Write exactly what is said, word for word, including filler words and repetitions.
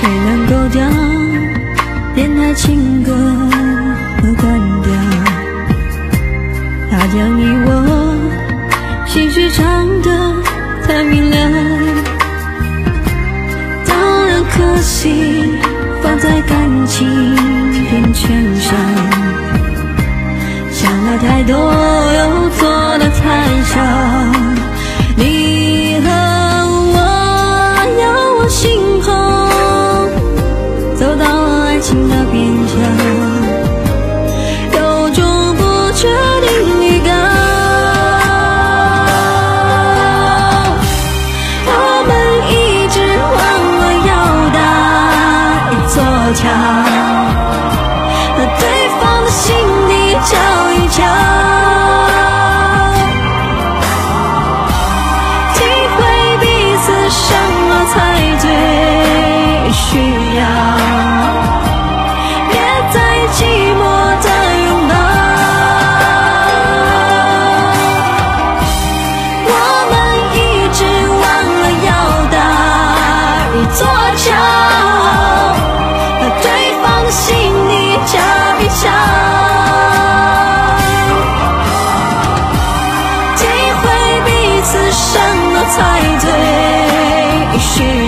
能够将电台情歌关掉？它将你我心事唱得太明了，当然可惜放在感情边圈上，想了太多又做了太少。你和我要我心后走到爱情的边角，有种不确定预告。我们一直忘了要搭一座桥，和对方的心底瞧一瞧，体会彼此什么才最需要，别再寂寞的拥抱。我们一直忘了要搭一座桥，和对方的心里瞧一瞧，体会彼此什么才最需要。